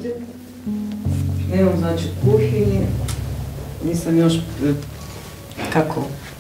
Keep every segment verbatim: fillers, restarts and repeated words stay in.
ovdje. Nemam znači kuhinje. Nisam još, kako,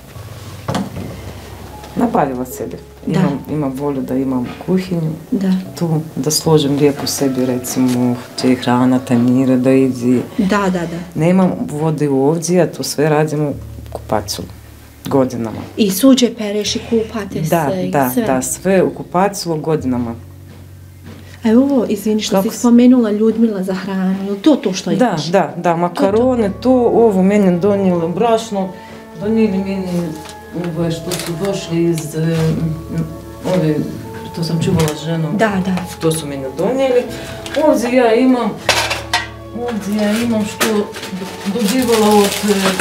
nabavila sebi. Imam, imam volju da imam kuhinju da. Tu, da složim lijepo sebi, recimo, će hrana, tanjire, da izi. Da, da, da. Nemam vode ovdje, a to sve radimo u kupacilu, godinama. I suđe pereš i kupate da, se i da, sve? Da, da, sve u kupacilu godinama. A ovo, izvini što si spomenula Ljudmila za hranu, je li to to što da, imaš? Da, da, makarone, to, to ovo meni donijeli brašno, donijeli meni ove što su došli iz ove, to sam čuvala s ženom. Da, da. To su meni donijeli. Ovdje ja imam, ovdje ja imam što dobivala od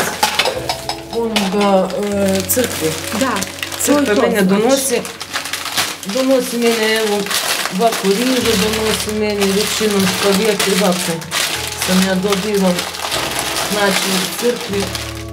onoga crkve. Da, crkva mene donosi, donosi mene, evo, ovako riže, donosi meni većinom spagijeti, ovako sam ja dobivam, znači, u crkvi.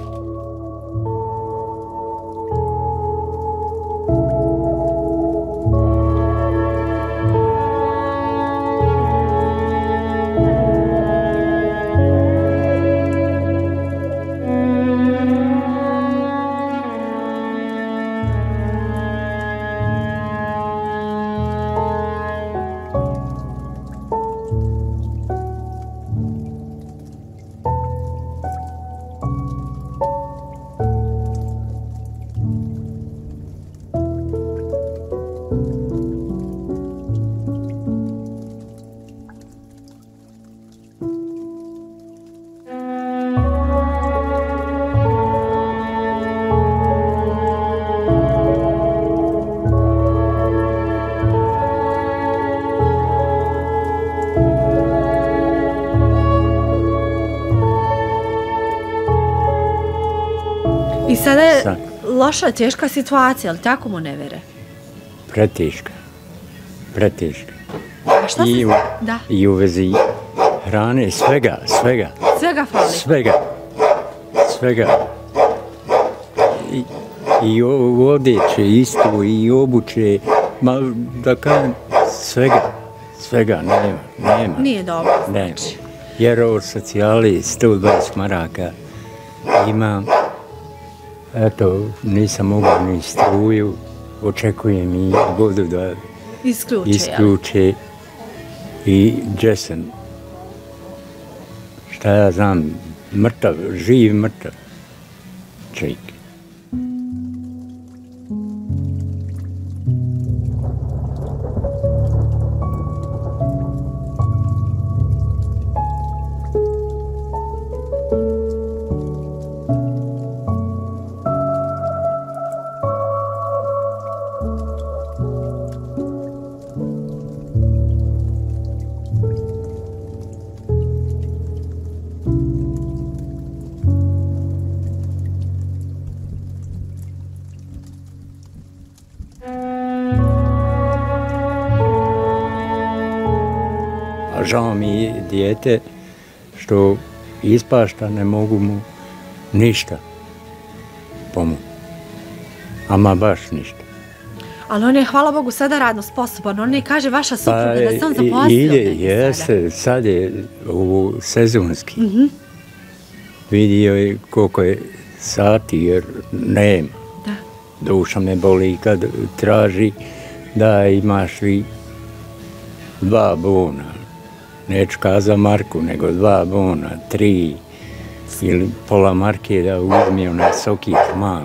I sada je loša, teška situacija, ali tako mu ne vere? Preteška. Preteška. A šta se... Da. I u vezi hrane, svega, svega. Svega fali? Svega. Svega. I, i odeće isto, i obuće, ma da kažem, svega. Svega, nema, nema. Nije dobro. Nema. Jer od socijali sto dvadeset maraka imam. Eto, nisam mogao ni struju, očekujem i vodu da isključe, isključe i gdje sam, šta ja znam, mrtav, živ mrtav čovjek. Žao mi je dijete što ispašta, ne mogu mu ništa pomoći. Ama baš ništa. Ali on je, hvala Bogu, sada radno sposoban. On ne kaže vaša supruga da se on zaposlio. Ide, jeste, sad je u sezonski. Vidio je koliko je sati jer nema. Duša me boli kad traži da imaš vi dva bona. Neću kaza marku, nego dva bona, tri ili pola marke da uzmi onaj sokit malo.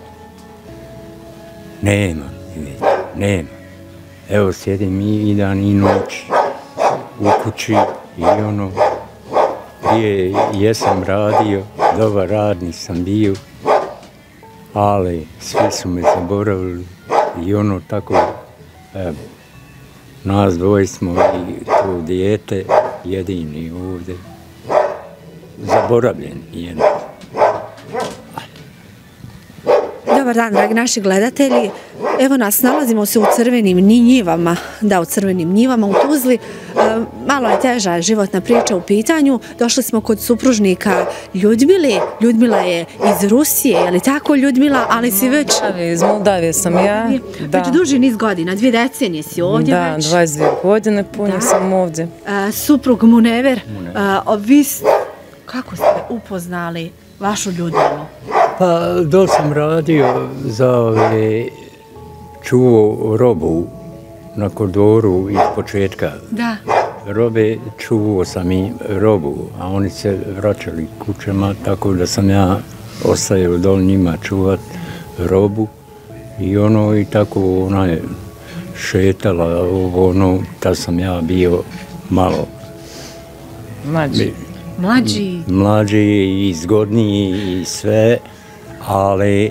Nema, nema. Evo sjedim i dan i noć u kući i ono, prije jesam radio, dobar radnik sam bio, ali svi su me zaboravili i ono tako, evo. Nas dvoje smo i to dijete jedini ovdje. Zaboravljeni jedno. Dobar dan, dragi naši gledatelji. Evo nas, nalazimo se u crvenim njivama, da, u crvenim njivama u Tuzli. Malo je teža životna priča u pitanju. Došli smo kod supružnika Ljudmile. Ljudmila je iz Rusije, je li tako Ljudmila? Ali si već... Iz Moldavije sam ja. Već duži niz godina, dvije decenije si ovdje već. Da, dvadeset dvije godine punih sam ovdje. Suprug Munever, vi kako ste upoznali vašu Ljudmilu? Pa, dok sam radio za ove, čuvao robu na koridoru iz početka. Da. Robe, čuvao sam i robu, a oni se vraćali kućama, tako da sam ja ostajao dol njima čuvat robu i ono i tako ona je šetala ovo ono, tad sam ja bio malo mlađi. Mlađi. Mlađi i zgodniji i sve, ali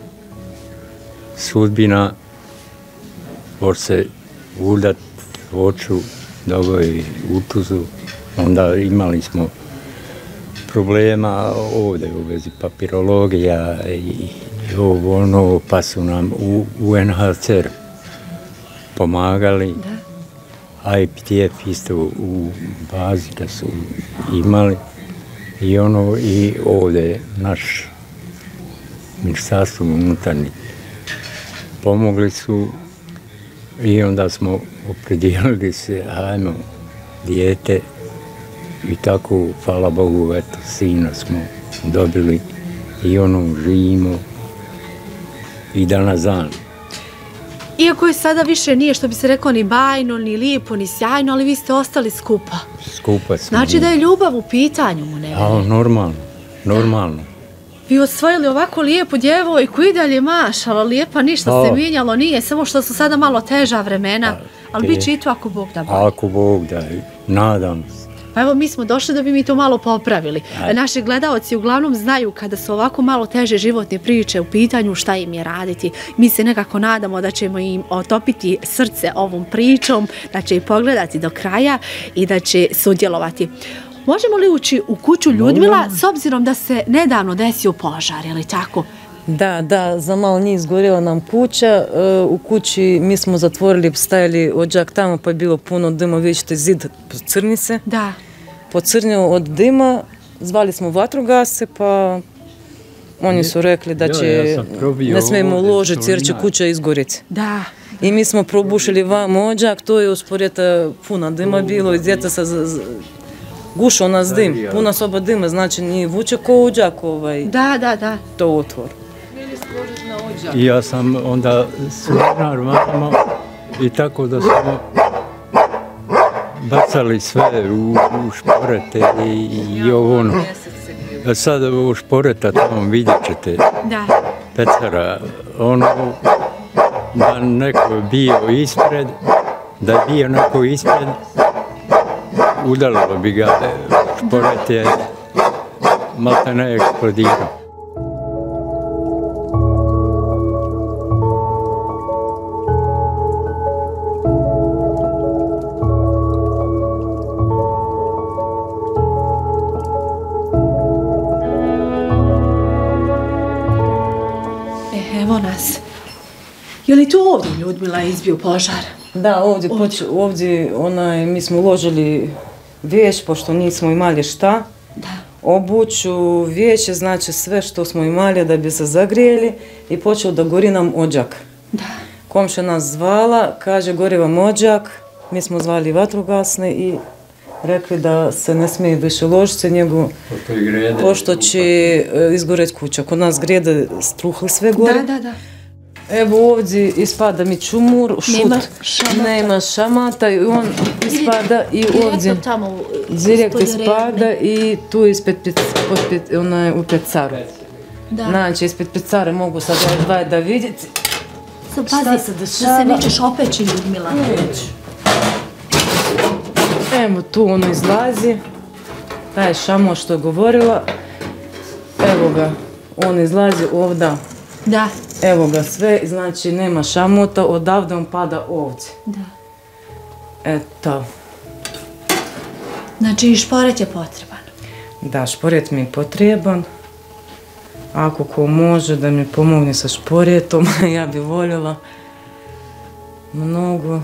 sudbina može se udat oču dogoji u Tuzlu. Onda imali smo problema ovdje u vezi papirologija i ovo ono, pa su nam u U N H C R pomagali. A I P T F isto u bazi da su imali i ono i ovdje naš ministarstvo unutarnjih pomogli su i onda smo opredijelili se, hajmo, dijete i tako, hvala Bogu, eto, sina smo dobili i ono, živimo i danas dan. Iako je sada više nije, što bi se rekao, ni bajno, ni lijepo, ni sjajno, ali vi ste ostali skupa. Skupa smo. Znači da je ljubav u pitanju, Munevere. A, normalno, normalno. Vi osvojili ovako lijepu djevojku i dalje mašala, lijepa, ništa se mijenjalo nije, samo što su sada malo teža vremena, ali bit će i to ako Bog da bolje. Ako Bog da, nadam se. Pa evo, mi smo došli da bi mi to malo popravili. Naši gledaoci uglavnom znaju kada su ovako malo teže životne priče u pitanju šta im je raditi. Mi se nekako nadamo da ćemo im otopiti srce ovom pričom, da će ih pogledati do kraja i da će sudjelovati. Možemo li ući u kuću Ljudmila s obzirom da se nedavno desio požar, je li tako? Da, da, za malo nije izgorjela nam kuća. U kući mi smo zatvorili, stavili odžak tamo, pa je bilo puno dima, vidite zid crni se. Da. Pocrnio od dima, zvali smo vatrogasce, pa oni su rekli da će, ne smijemo uložiti jer će kuća izgorjeti. Da. I mi smo probušili vam odžak, to je usporeta puno dima bilo i djeta sa... Gušao nas dim, puna soba dima, znači nije vuče ko odžak ovaj... Da, da, da. To otvor. I ja sam onda svrnar vamo i tako da smo bacali sve u šporete i ovo ono. Sad ovo šporeta tamo vidjet ćete pecara, ono da neko je bio ispred, da je bio neko ispred, udarilo bi ga šporet je malta ne eksplodirao. Evo nas. Je li tu ovdje Ljudmila izbio požar? Da, ovdje, ovdje onaj, mi smo uložili vjeć, pošto nismo imali šta. Da. Obuću, vjeće, znači sve što smo imali da bi se zagrijeli i počeo da gori nam odžak. Da. Komša nas zvala, kaže gori vam odžak, mi smo zvali vatrogasne i rekli da se ne smije više ložiti njegu, pošto će izgoreti kuća. Kod nas grede struhli sve gore. Da, da, da. Evo ovdje ispada mi čumur, šut, nema šamata i on ispada i ovdje direkt ispada i tu ispred u pecaru. Znači ispred pecare mogu sad odvajati da vidjeti šta se dešava. Da se nećeš opeći, Ljudmila. Neću. Evo tu ono izlazi, taj šamo što je govorila, evo ga, on izlazi ovdje. Da. Evo ga sve, znači nema šamota, odavde on pada ovdje. Da. Eto. Znači i šporet je potreban. Da, šporet mi je potreban. Ako ko može da mi pomogne sa šporetom, ja bi voljela. mnogo.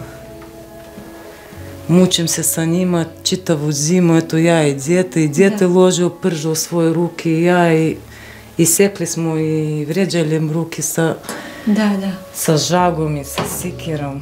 Mučim se sa njima čitavu zimu, eto ja i dijete, i dijete ložio pržu u svoje ruke, i ja i, i sekli smo i vrijeđali ruke sa, da, da. sa žagom i sa sikirom.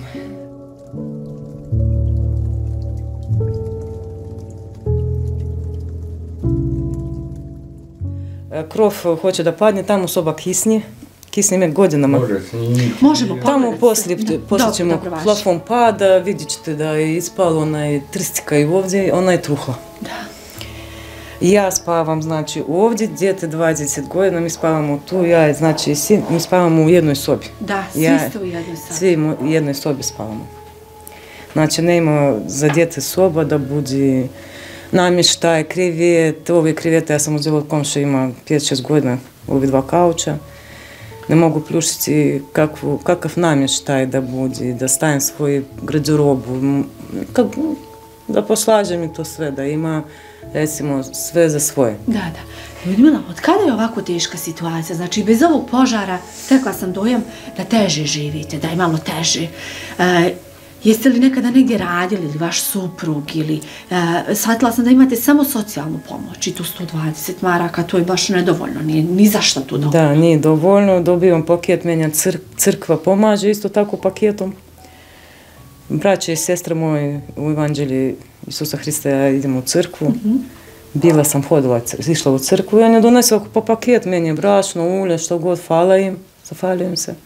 Krov hoće da padne, tamo soba kisni. Kisni me godinama. Možemo tamo poslije, poslije ćemo, plafon pada, vidjet ćete da je ispalo onaj trstika i ovdje, ona je truhla. Da. Ja spavam, znači, ovdje, dijete dvadeset godina, mi spavamo tu, ja, znači, sin, mi spavamo u jednoj sobi. Da, svi ja, ste u jednoj sobi. Svi u jednoj sobi spavamo. Znači, nema za dijete soba da budi namještaj, krevet, ove krevete, ja sam uzela od komša, ima pet šest godina, ovi dva kauča. Ne mogu pljušiti kakvu, kakav namještaj da budi, da stavim svoju garderobu, kak, da poslažem i to sve, da ima, recimo, sve za svoje. Da, da. Ljudmila, od kada je ovako teška situacija? Znači, bez ovog požara, stekla sam dojam da teže živite, da je malo teže. E, Jeste li nekada negdje radili ili vaš suprug ili e, shvatila sam da imate samo socijalnu pomoć i tu sto dvadeset maraka, to je baš nedovoljno, nije ni za što tu dovoljno. Da, nije dovoljno, dobivam paket, menja cr, crkva pomaže isto tako paketom. Braće i sestre moje u Evanđelji Isusa Hrista, ja idem u crkvu. Mm-hmm. Bila sam hodila, išla u crkvu i on je donesla po paket, meni je brašno, ulje, što god, hvala im, zahvaljujem se.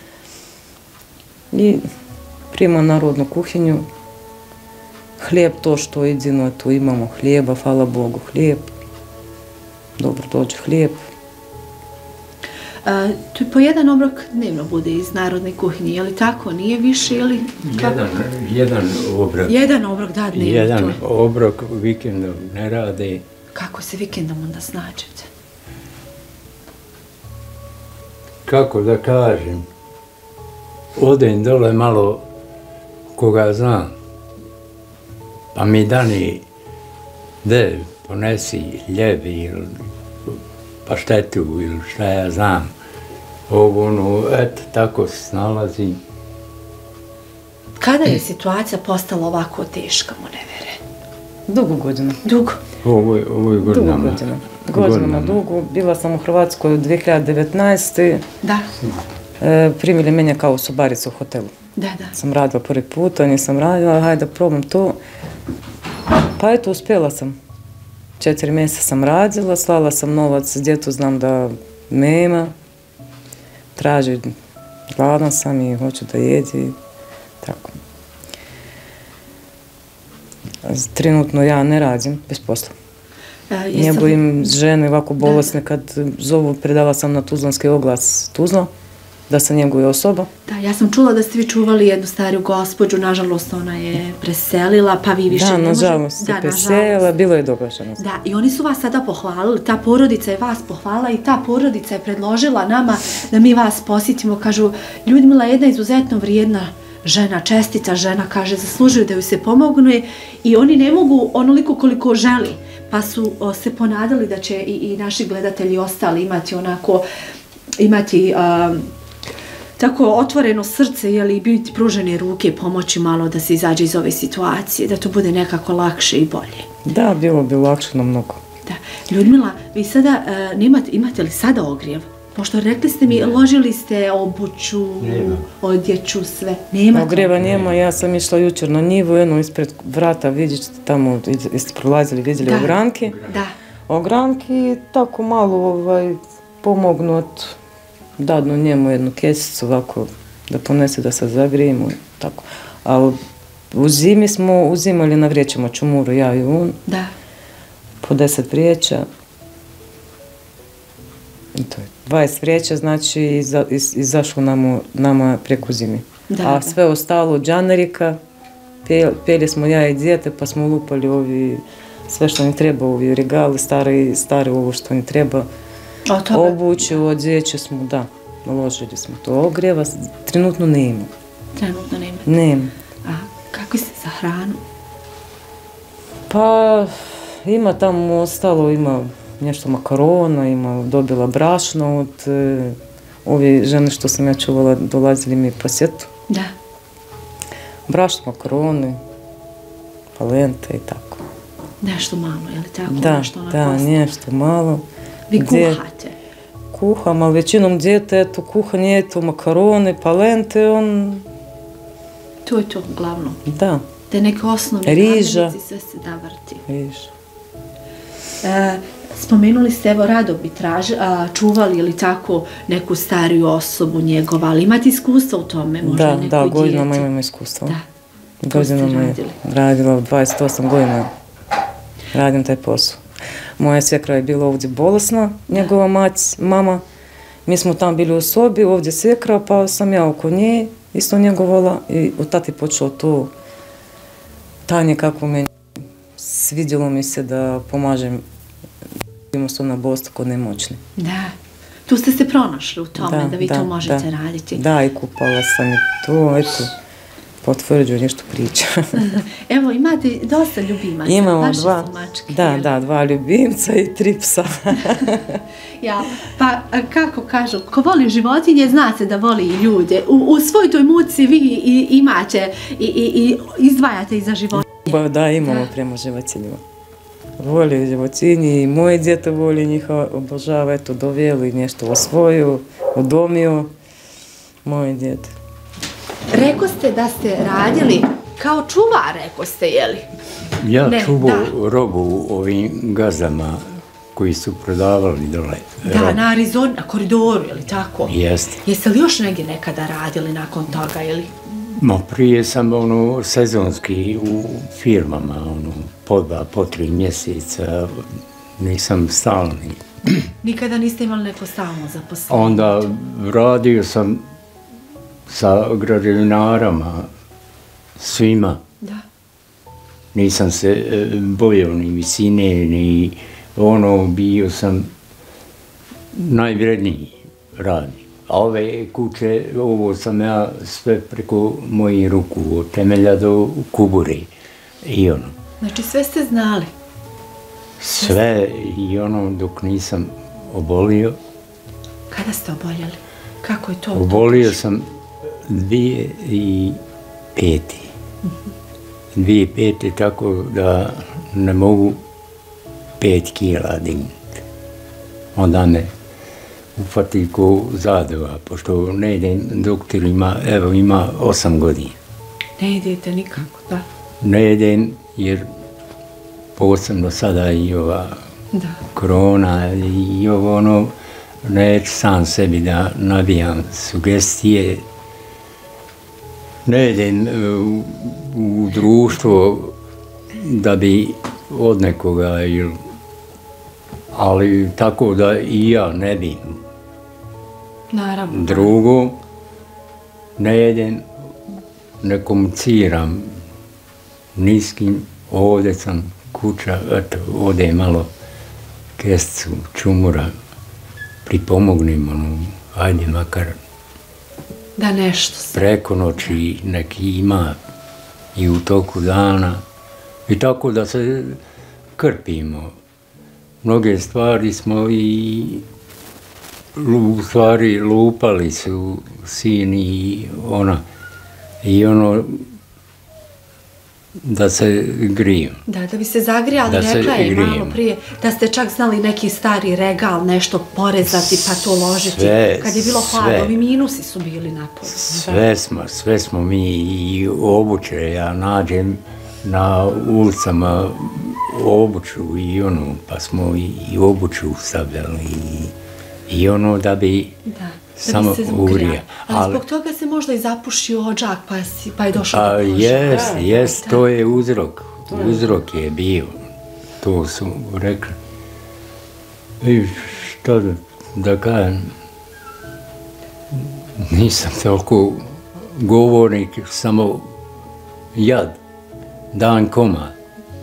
I prima narodnu kuhinju, hlijeb, to što jedino, tu imamo hlijeba, hvala Bogu, hlijeb, dobro dođe hlijeb. A, to je po jedan obrok dnevno bude iz narodne kuhinje, je li tako, nije više ili kako? Jedan, jedan obrok. Jedan obrok, da, dnevno. Jedan obrok vikendom ne radi. Kako se vikendom onda snađete? Kako da kažem, odem dole malo koga znam, pa mi dani, de, ponesi ljebi ili paštetu ili šta ja znam. Ovo, ono, eto, tako se snalazim. Kada je situacija postala ovako teška, Munevere? Dugo godina. Dugo? Ovo, ovo je godinama. Dugo godina. Godinama dugo. Bila sam u Hrvatskoj u dvije hiljade devetnaeste. Da. E, primili mene kao sobaricu u hotelu. Da, da. Sam radila prvi puta, nisam radila, hajde da probam to. Pa eto, uspjela sam. Četiri mjeseca sam radila, slala sam novac, djetu znam da nema. Traži, gladna sam i hoću da jedi. Tako. Trenutno ja ne radim bez posla. E, Njegovim žene ovako bolesne, kad zovu, predala sam na Tuzlanski oglas Tuzla, da sam njeguje osoba. Da, ja sam čula da ste vi čuvali jednu stariju gospođu, nažalost ona je preselila, pa vi više da, ne možete. Nažalost, se preselila, bilo je događeno. Da, i oni su vas sada pohvalili, ta porodica je vas pohvalila i ta porodica je predložila nama da mi vas posjetimo. Kažu, Ljudmila je jedna izuzetno vrijedna žena, čestita žena, kaže, zaslužuju da ju se pomogne i oni ne mogu onoliko koliko želi, pa su o, se ponadali da će i, i naši gledatelji ostali imati onako, imati um, tako otvoreno srce, jeli, biti pružene ruke, pomoći malo da se izađe iz ove situacije, da to bude nekako lakše i bolje. Da, bilo bi lakše na mnogo. Da. Ljudmila, vi sada uh, nemate, imate li sada ogrijev? Pošto rekli ste mi, ložili ste obuću, nema. Odjeću, sve. Nema ogrijeva nema, ja sam išla jučer na njivu, jedno ispred vrata, vidjet ćete tamo, jeste prolazili, vidjeli da. Ogranke. Da. Ogranke, tako malo ovaj, pomognut, dadnu njemu jednu kesicu ovako, da ponese da se zagrijemo, tako. A u zimi smo uzimali na vrijećama čumuru, ja i on. Da. Po deset vrijeća. I to je. dvadeset vrijeća, znači iza, iz, izašlo nama, nama preko zimi. Da, a sve da. Ostalo od džanerika, pe, peli smo ja i dijete, pa smo lupali ovi, sve što ni treba, ovi regali, stare, stare ovo što ni treba. Obuće, odjeće smo, da, uložili smo to. Ogrijeva trenutno ne ima. Trenutno nema? Nema. A kako ste za hranu? Pa, ima tamo ostalo, ima nešto makarona, ima dobila brašno od e, ove žene što sam ja čuvala, dolazili mi po sjetu. Da. brašno, makaroni, palente i tako. Nešto malo, je li tako? Da, nešto da, nešto malo. Vi kuhate? Kuham, ali većinom djete, eto, kuhanje, eto, makarone, palente, on... To je to, glavno. Da. Te neke osnovne namirnice, sve se da vrti. Riža. E, spomenuli ste, evo, rado bi traž, a, čuvali ili tako neku stariju osobu, njegovali. Imate iskustva u tome, možda da, neku da, djecu? godinama imam iskustva. Da, godinama je radila, dvadeset osam godina radim taj posao. Moja svekra je bila ovdje bolesna, njegova mać, mama. Mi smo tam bili u sobi, ovdje svekra, pa sam ja oko nje isto njegovala i od tada je počelo to tanje kako meni svidjelo mi se da pomažem jednostavno bolesti kod nemoćni. Da. Tu ste se pronašli u tome da, da vi da, to možete da. raditi. Da, i kupala sam i to, eto, potvrđujem nešto priča. Evo, imate dosta ljubimaca. Imamo dva, mačke, da, da, dva ljubimca i tri psa. Ja, pa kako kažu, ko voli životinje, zna se da voli i ljude. U, u svoj toj muci vi i, imate i, i, i izdvajate i za životinje. Ba, da, imamo da. Prema životinjima. Voli životinji i moje djete voli njih, obožava, eto, doveli nešto osvojio, udomio, moje djete. Rekao ste da ste radili kao čuvar, rekao ste, jeli? Ja čuvao robu u ovim gazdama koji su prodavali dole. Da, robu. Na Arizoni, na koridoru, jeli tako? Jeste. Jeste li još negdje nekada radili nakon toga, jeli? Ma, prije sam ono sezonski u firmama, ono, po dva, po tri mjeseca, nisam stalni. Nikada niste imali neko stalno zaposlenje? Onda radio sam sa građevinarama, svima. Da. Nisam se bojao ni visine, ni ono, bio sam najvredniji radnik. A ove kuće, ovo sam ja sve preko mojih ruku, od temelja do kubure i ono. Znači sve ste znali? Sve i ono dok nisam obolio. Kada ste oboljeli? Kako je to? Obolio sam dvije i peti. Dvije i peti tako da ne mogu pet kila dignuti. Onda me ufati ko zadova, pošto ne idem doktorima, evo ima osam godina. Ne idete nikako, da? Ne idem jer posebno sada i ova da. Korona i ovo ono, neću sam sebi da nabijam sugestije. Ne idem u, u društvo da bi od nekoga, ali tako da i ja ne bi. Naravno. Drugo, ne jedem, ne komuniciram ni s kim, ovdje sam kuća, eto, ovdje malo kesticu, čumura, pripomognim, ono, ajde makar da nešto se. Preko noći neki ima i u toku dana i tako da se krpimo. Mnoge stvari smo i u stvari lupali su sin i ona i ono da se griju. Da, da bi se zagrijali, da rekla je malo prije, da ste čak znali neki stari regal, nešto porezati pa to ložiti. Sve, kad je bilo hladno, ovi minusi su bili napolju. Sve smo, sve smo mi i obuće, ja nađem na ulicama obuću i ono, pa smo i, i obuću stavljali i, i ono da bi da, samo ugrija. Ali, ali zbog toga se možda i zapušio odžak pa, si, pa je došao a, do koža. Jes, jes, to je uzrok. Uzrok je bio. To su rekli. I što da, da kažem, nisam toliko govornik, samo jad, dan komad.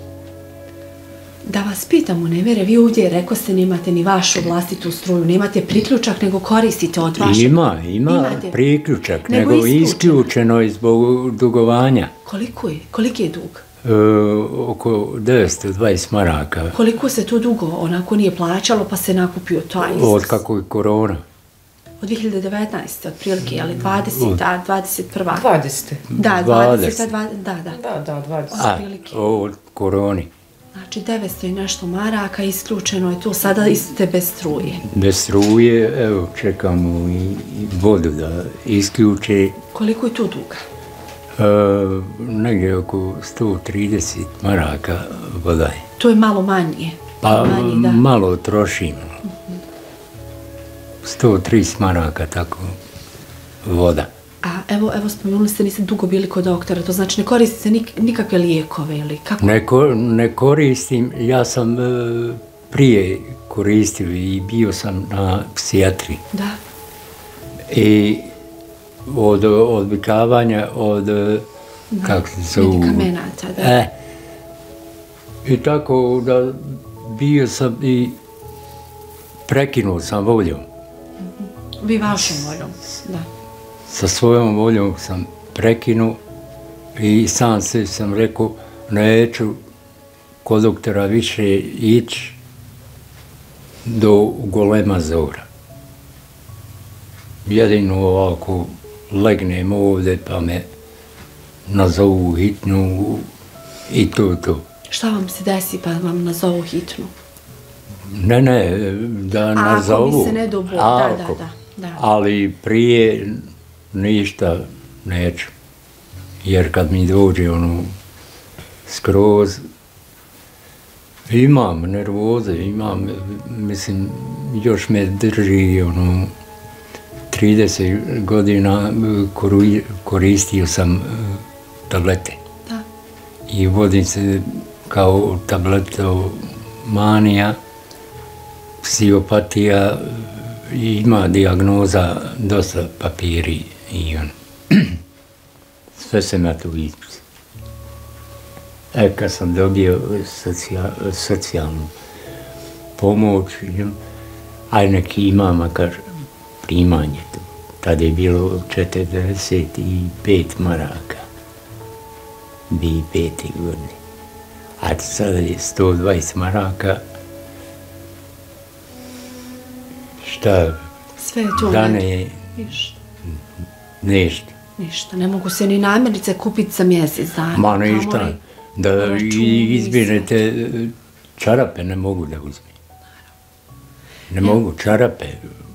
Da vas pitam, u nevere, vi ovdje rekao ste nemate ni vašu vlastitu struju, nemate priključak, nego koristite od vašeg... Ima, ima imate priključak, nego, nego isključeno je zbog dugovanja. Koliko je? Koliki je dug? E, oko devetsto dvadeset maraka. Koliko se to dugo onako nije plaćalo pa se nakupio taj iznos? Od kako je korona. od dvije hiljade devetnaeste. otprilike, ali dvadeseta, dvadeset prva. dvadeseta. Da, dvadeseta, da, da. Da, da, dvadeseta. A, od koroni. Znači, devetsto i nešto maraka, isključeno je to, sada ste bez struje. Bez struje, evo, čekamo i vodu da isključe. Koliko je to duga? E, negdje oko sto trideset maraka voda je. To je malo manje. Pa malo trošimo. sto trideset maraka, tako, voda. A evo, evo spomenuli ste, niste dugo bili kod doktora, to znači ne koristite nik, nikakve lijekove ili kako? Ne, ne koristim, ja sam e, prije koristio i bio sam na psihijatriji. Da. I od odvikavanja, od, da, kako se zovu... Medikamenata, da. E, i tako da bio sam i prekinuo sam voljom. Vi vašom voljom, da. Sa svojom voljom sam prekinuo i sam se sam rekao neću kod doktora više ići do golema zora. Jedino ovako legnem ovdje pa me nazovu hitnu i to to. Šta vam se desi pa vam nazovu hitnu? Ne, ne, da nazovu. Ako bi se ne dobu, da, da, da, da. Ali prije ništa neću. Jer kad mi dođe ono skroz, imam nervoze, imam, mislim, još me drži ono, trideset godina koristio sam tablete. Da. I vodim se kao tabletomanija, psihopatija, ima dijagnoza, dosta papiri i on. Sve sam ja tu ispis. E, kad sam dobio socijalnu pomoć, aj neki ima makar primanje tu. Tada je bilo četrdeset pet maraka. Bi pete godine. A sada je sto dvadeset maraka. Šta? Sve je to dane, ništa. Ništa. Ništa, ne mogu se ni namirnice kupiti za mjesec dana. Ma ništa, da izbirete čarape ne mogu da uzmem. Ne mogu, čarape.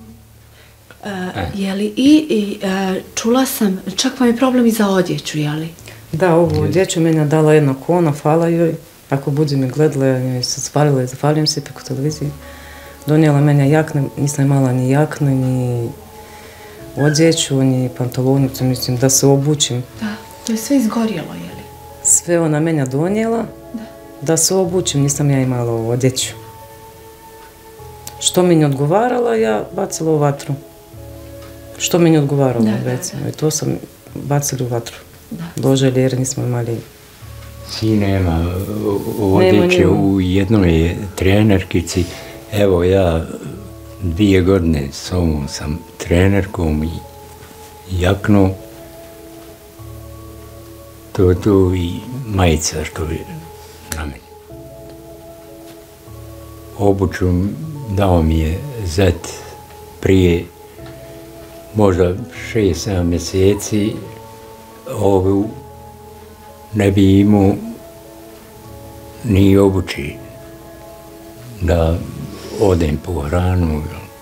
Jeli, i čula sam, čak vam je problem i za odjeću, jeli? Da, ovu odjeću meni je dala jedna kona, hvala joj. Ako budi me gledala, joj se zahvalila i zahvaljujem se preko televizije. Donijela meni jakne, nisam imala ni jakne, ni odjeću, ni pantalonicu, mislim, da se obučim. Da, to je sve izgorjelo, jeli? Sve ona meni donijela, da, da se obučim, nisam ja imala odjeću. Što mi ne odgovarala, ja bacila u vatru. Što mi ne odgovaralo, da, recimo, da, da. I to sam bacila u vatru. Ložili jer nismo imali... I nema odjeće u jednoj trenerkici. Evo ja dvije godine s ovom sam trenerkom i jaknu. To je tu i majica što je na meni. Obuću dao mi je zet prije možda šest sedam mjeseci. Ovu ne bi imao ni obući da odem po hranu.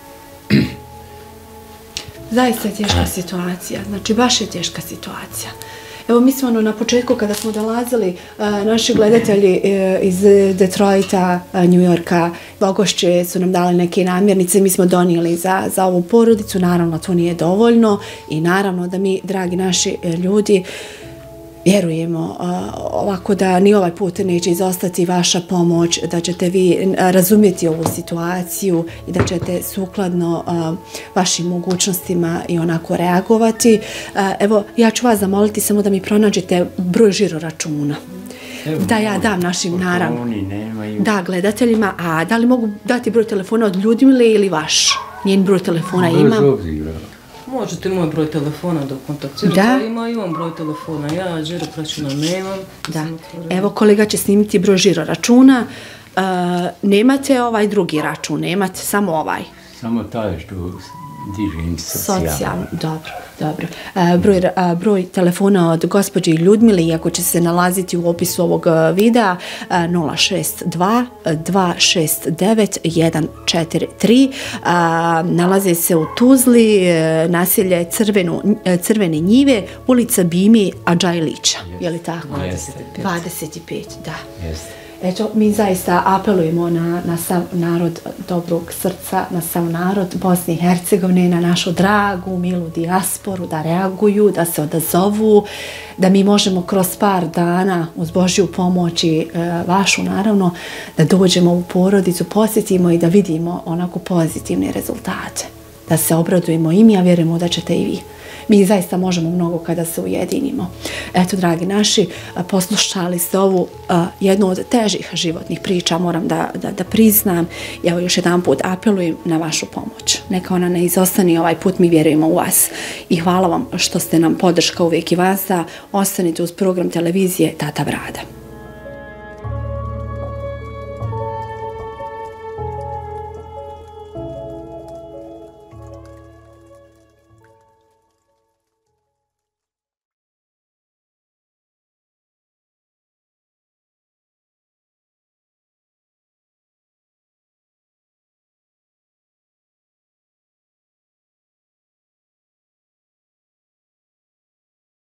Zaista je teška situacija, znači baš je teška situacija. Evo mi smo na početku kada smo dolazili, naši gledatelji iz Detroita, New Yorka, Bogošće su nam dali neke namirnice, mi smo donijeli za, za ovu porodicu, naravno to nije dovoljno i naravno da mi, dragi naši ljudi, vjerujemo ovako da ni ovaj put neće izostati vaša pomoć, da ćete vi razumjeti ovu situaciju i da ćete sukladno vašim mogućnostima i onako reagovati. Evo, ja ću vas zamoliti samo da mi pronađete broj žiro računa. Da ja dam našim, naravno, da, gledateljima, a da li mogu dati broj telefona od ljudima ili vaš? Njen broj telefona imam. Možete moj broj telefona da kontaktirate, da. Ima i on broj telefona, ja žiro računa nemam. Da, evo kolega će snimiti broj žiro računa, uh, nemate ovaj drugi račun, nemate samo ovaj. Samo taj što dižem socijalno. Socijalno, dobro, dobro. E, broj, a, broj telefona od gospođe Ljudmile, iako će se nalaziti u opisu ovog videa, a, nula šest dva dva šest devet jedan četiri tri. A, nalaze se u Tuzli, e, naselje Crvenu, Crvene njive, ulica Bimi Adžajlića. Je li tako? dvadeset pet, da. Jeste. Eto, mi zaista apelujemo na, na sav narod dobrog srca, na sav narod Bosne i Hercegovine, na našu dragu, milu dijasporu, da reaguju, da se odazovu, da mi možemo kroz par dana, uz Božju pomoć i e, vašu naravno, da dođemo u porodicu, posjetimo i da vidimo onako pozitivne rezultate. Da se obradujemo i mi, a vjerujemo da ćete i vi. Mi zaista možemo mnogo kada se ujedinimo. Eto, dragi naši, poslušali ste ovu a, jednu od težih životnih priča, moram da, da, da priznam. Evo, još jedan put apelujem na vašu pomoć. Neka ona ne izostani, ovaj put mi vjerujemo u vas. I hvala vam što ste nam podrška uvijek i vas, da ostanite uz program televizije Tata Brada.